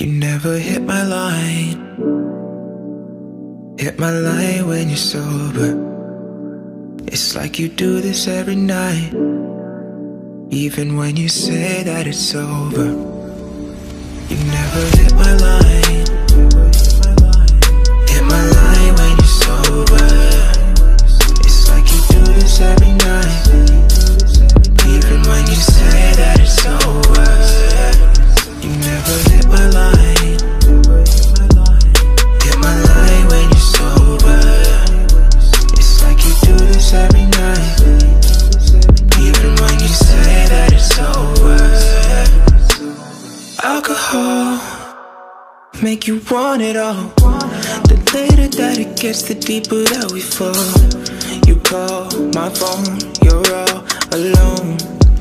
You never hit my line. Hit my line when you're sober. It's like you do this every night, even when you say that it's over. You never hit my line. Hit my line when you're sober. It's like you do this every night, even when you say that it's over. You never hit my line. Hit my line when you're sober. It's like you do this every night, even when you say that it's over. Alcohol make you want it all. The later that it gets, the deeper that we fall. You call my phone, you're all alone.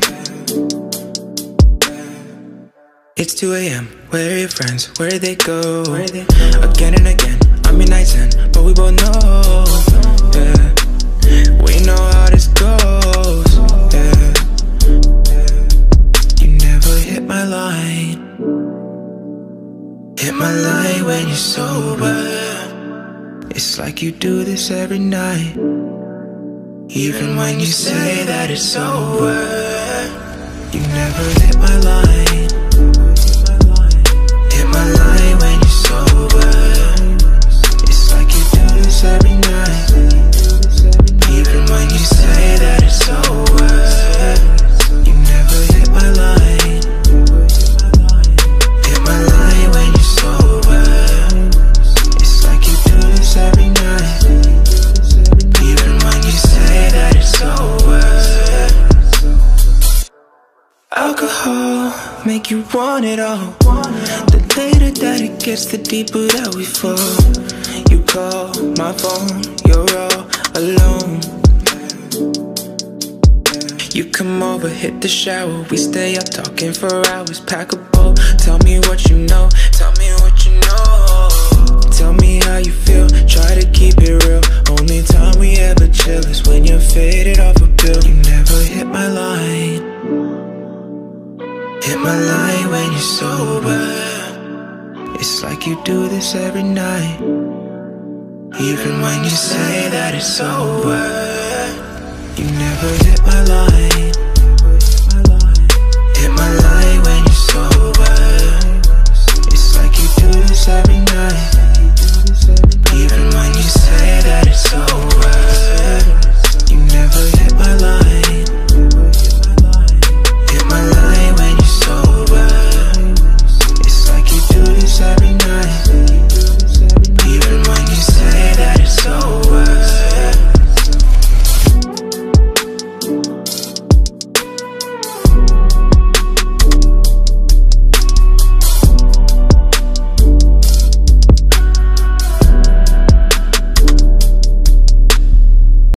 It's 2 AM, where are your friends? Where they go? Again and again, I'm your night's end, but we both know, yeah, we know how this goes, yeah. You never hit my line. Hit my line when you're sober. It's like you do this every night, even when you say that it's over. You never hit my line. Hit my line when you're sober. It's like you do this every night, even when you say that it's over. You never hit my line. Hit my line when you're sober. It's like you do this every night, even when you say that it's over. Alcohol make you want it all. The later that it gets, the deeper that we fall. You call my phone, you're all alone. You come over, hit the shower, we stay up talking for hours. Pack a bowl, tell me what you know. Tell me what you know. Tell me how you feel, try to keep it real. Only time we ever chill is when you're faded off a pill. You never hit my line. Hit my line when you're sober. It's like you do this every night, even when you say that it's over. You never hit my line.